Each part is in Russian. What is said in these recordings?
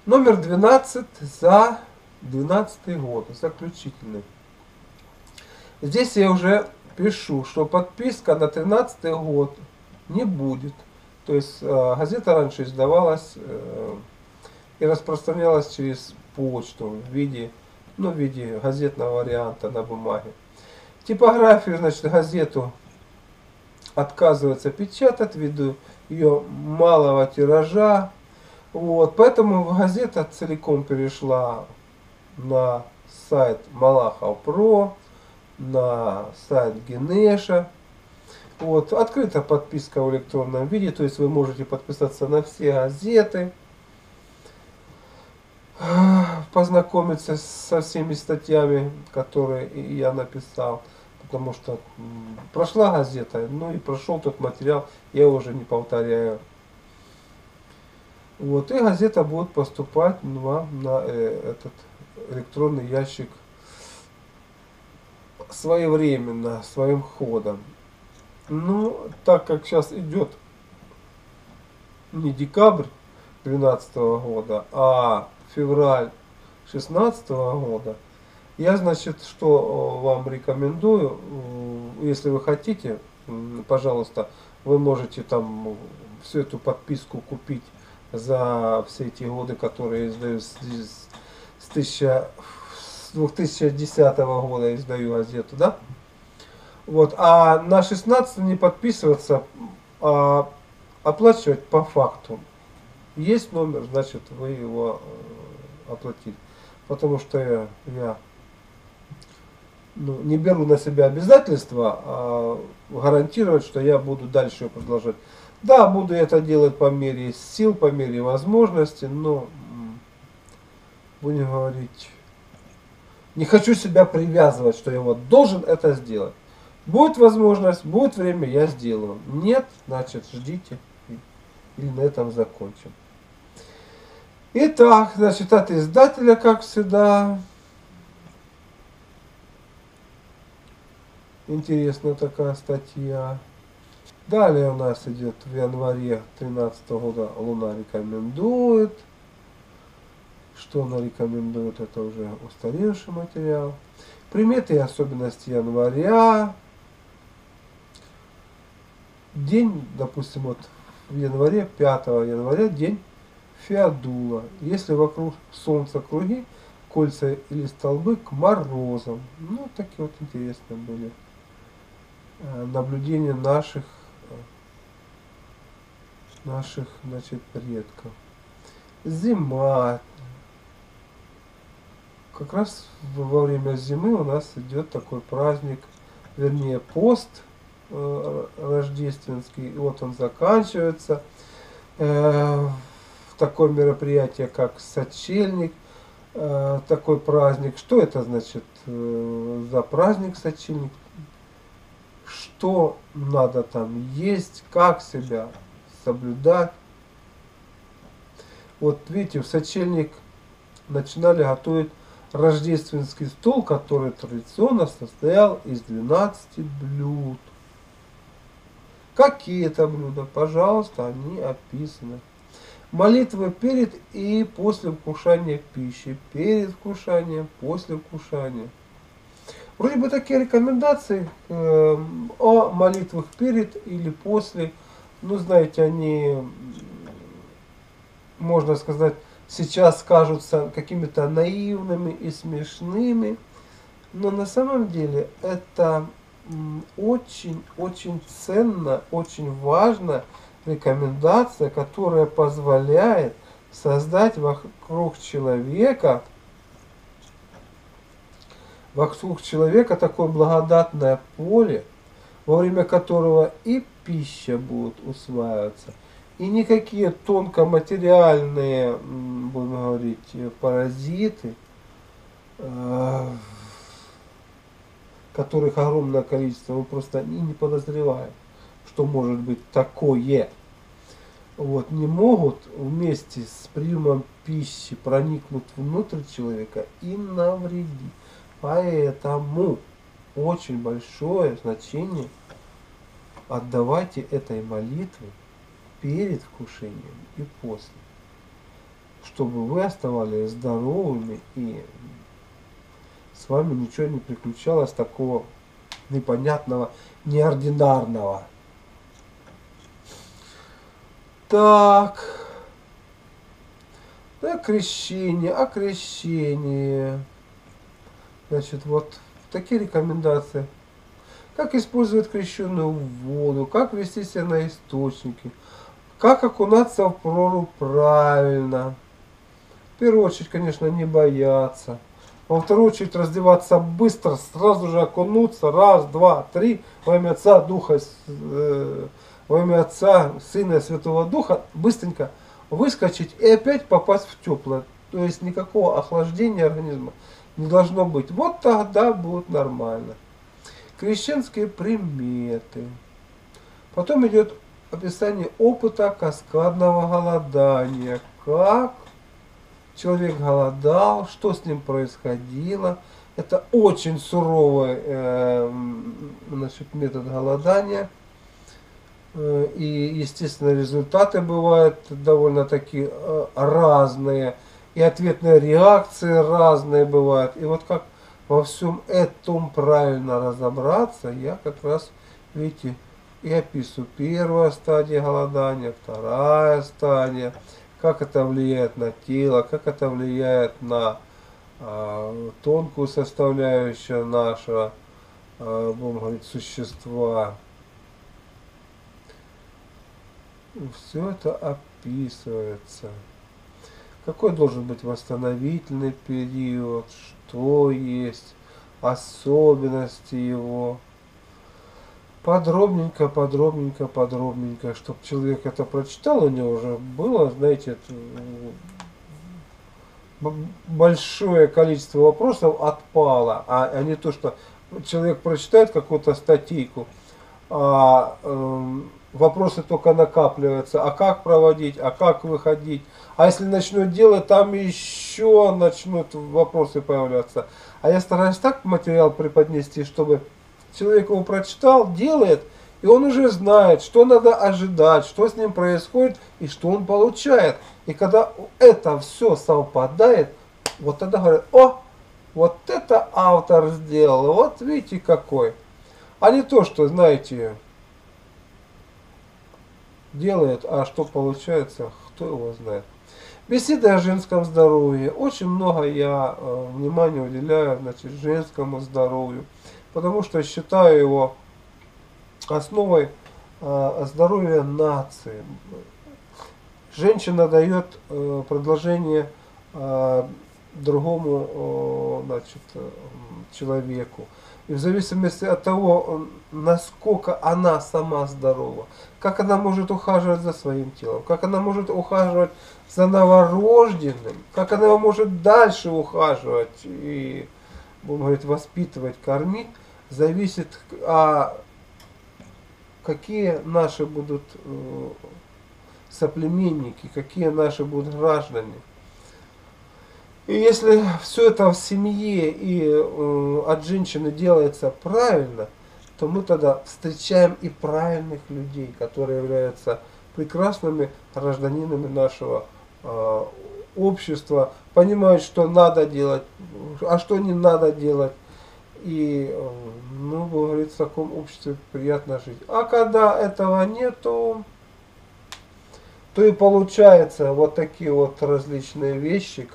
Номер 12 за 12 год, заключительный. Здесь я уже пишу, что подписка на 13 год не будет. То есть газета раньше издавалась и распространялась через почту в виде газетного варианта на бумаге. Типографию, значит, газету отказывается печатать ввиду ее малого тиража. Вот, поэтому газета целиком перешла на сайт Малахов Про, на сайт Генеша. Вот, открыта подписка в электронном виде, то есть вы можете подписаться на все газеты, познакомиться со всеми статьями, которые я написал, потому что прошла газета, ну и прошел тот материал, я уже не повторяю. Вот, и газета будет поступать вам на этот электронный ящик своевременно, своим ходом. Ну, так как сейчас идет не декабрь 2012 года, а февраль 2016 года, я, значит, что вам рекомендую, если вы хотите, пожалуйста, вы можете там всю эту подписку купить за все эти годы, которые издаю с 2010 года издаю газету, да? Вот, а на 16 не подписываться, а оплачивать по факту. Есть номер, значит, вы его оплатили. Потому что я не беру на себя обязательства, а гарантировать, что я буду дальше продолжать. Да, буду это делать по мере сил, по мере возможности, но, будем говорить, не хочу себя привязывать, что я вот должен это сделать. Будет возможность, будет время, я сделаю. Нет, значит, ждите. И на этом закончим. Итак, значит, от издателя, как всегда. Интересная такая статья. Далее у нас идет в январе 2013 года Луна рекомендует. Что она рекомендует, это уже устаревший материал. Приметы и особенности января. День, допустим, вот в январе, 5 января, день Феодула. Если вокруг Солнца круги, кольца или столбы, к морозам. Ну, такие вот интересные были наблюдения наших, значит, предков. Зима. Как раз во время зимы у нас идет такой праздник, вернее, пост рождественский. И вот он заканчивается. Такое мероприятие, как сочельник, такой праздник. Что это значит за праздник сочельник? Что надо там есть, как себя соблюдать. Вот видите, в сочельник начинали готовить рождественский стол, который традиционно состоял из 12 блюд. Какие это блюда? Пожалуйста, они описаны. Молитвы перед и после вкушания пищи. Перед вкушанием, после вкушания. Вроде бы такие рекомендации о молитвах перед или после. Ну, знаете, они, можно сказать, сейчас кажутся какими-то наивными и смешными. Но на самом деле это очень ценно, очень важно. Рекомендация, которая позволяет создать вокруг человека такое благодатное поле, во время которого и пища будет усваиваться, и никакие тонкоматериальные, будем говорить, паразиты, которых огромное количество, мы просто не подозреваем, что может быть такое. Вот, не могут вместе с приемом пищи проникнуть внутрь человека и навредить. Поэтому очень большое значение отдавайте этой молитве перед вкушением и после. чтобы вы оставались здоровыми и с вами ничего не приключалось такого непонятного, неординарного. Так. Окрещение. Значит, вот такие рекомендации. Как использовать крещенную воду, как вести себя на источнике, как окунаться в прорубь правильно. В первую очередь, конечно, не бояться. Во вторую очередь раздеваться быстро, сразу же окунуться. Раз, два, три. Во имя Отца, Духа, во имя Отца, Сына и Святого Духа. Быстренько выскочить и опять попасть в теплое. То есть никакого охлаждения организма не должно быть. Вот тогда будет нормально. Крещенские приметы. Потом идет описание опыта каскадного голодания. Как человек голодал, что с ним происходило. Это очень суровый значит, метод голодания. И, естественно, результаты бывают довольно-таки разные. И ответные реакции разные бывают. И вот как во всем этом правильно разобраться, я как раз, видите, и описываю. Первая стадия голодания, вторая стадия. Как это влияет на тело, как это влияет на тонкую составляющую нашего, будем говорить, существа. Все это описывается. Какой должен быть восстановительный период, что есть, особенности его. Подробненько, чтобы человек это прочитал, у него уже было, знаете, большое количество вопросов отпало, а не то, что человек прочитает какую-то статейку, вопросы только накапливаются, а как проводить, а как выходить. А если начнут делать, там еще начнут вопросы появляться. А я стараюсь так материал преподнести, чтобы человек его прочитал, делает, и он уже знает, что надо ожидать, что с ним происходит и что он получает. И когда это все совпадает, вот тогда говорят: о, вот это автор сделал, вот видите какой. А не то, что, знаете, делает, а что получается, кто его знает. Беседы о женском здоровье. Очень много я внимания уделяю, значит, женскому здоровью, потому что считаю его основой здоровья нации. Женщина дает предложение другому, значит, человеку. И в зависимости от того, насколько она сама здорова, как она может ухаживать за своим телом, как она может ухаживать за новорожденным, как она может дальше ухаживать и, будем говорить, воспитывать, кормить, зависит, какие наши будут соплеменники, какие наши будут граждане. И если все это в семье и от женщины делается правильно, то мы тогда встречаем и правильных людей, которые являются прекрасными гражданинами нашего общества, понимают, что надо делать, а что не надо делать. И, ну, говорит, в таком обществе приятно жить. А когда этого нету, то и получается вот такие вот различные вещи,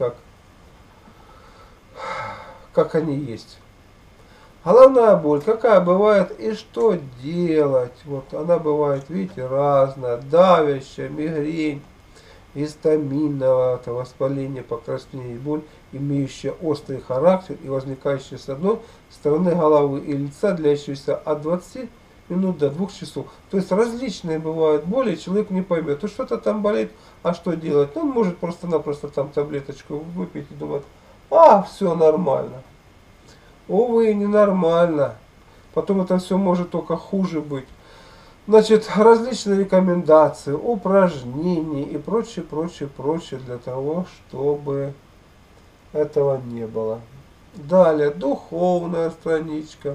как они есть. Головная боль, какая бывает и что делать. Вот она бывает, видите, разная, давящая, мигрень, гистаминное воспаление, покраснение и боль, имеющая острый характер и возникающая с одной стороны головы и лица, длящаяся от 20 минут до 2 часов. То есть различные бывают боли, человек не поймет, то что-то там болит, а что делать? Ну, он может просто-напросто там таблеточку выпить и думать: все нормально. Увы, ненормально. Потом это все может только хуже быть. Значит, различные рекомендации, упражнения и прочее, для того, чтобы этого не было. Далее, духовная страничка.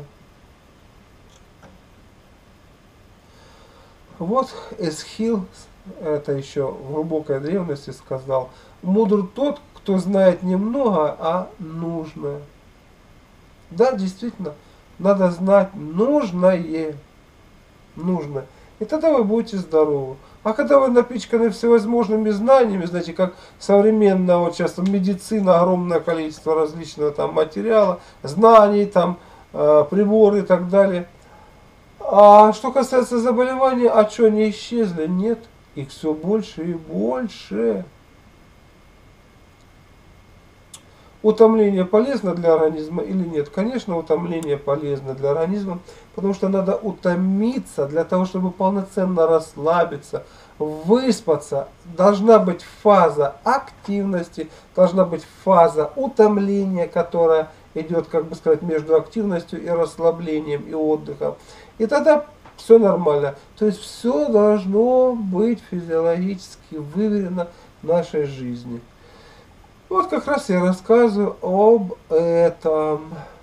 Вот Эсхил, это еще в глубокой древности сказал: Мудр тот, кто знает немного, а нужное. Да, действительно, надо знать нужное. Нужно. И тогда вы будете здоровы. А когда вы напичканы всевозможными знаниями, знаете, как современная, вот сейчас медицина, огромное количество различного там материала, знаний, там, приборы и так далее. А что касается заболеваний, а что, они исчезли? Нет, их все больше и больше. Утомление полезно для организма или нет? Конечно, утомление полезно для организма, потому что надо утомиться для того, чтобы полноценно расслабиться, выспаться. Должна быть фаза активности, должна быть фаза утомления, которая идет, как бы сказать, между активностью и расслаблением и отдыхом. И тогда все нормально. То есть все должно быть физиологически выверено в нашей жизни. Вот как раз я рассказываю об этом.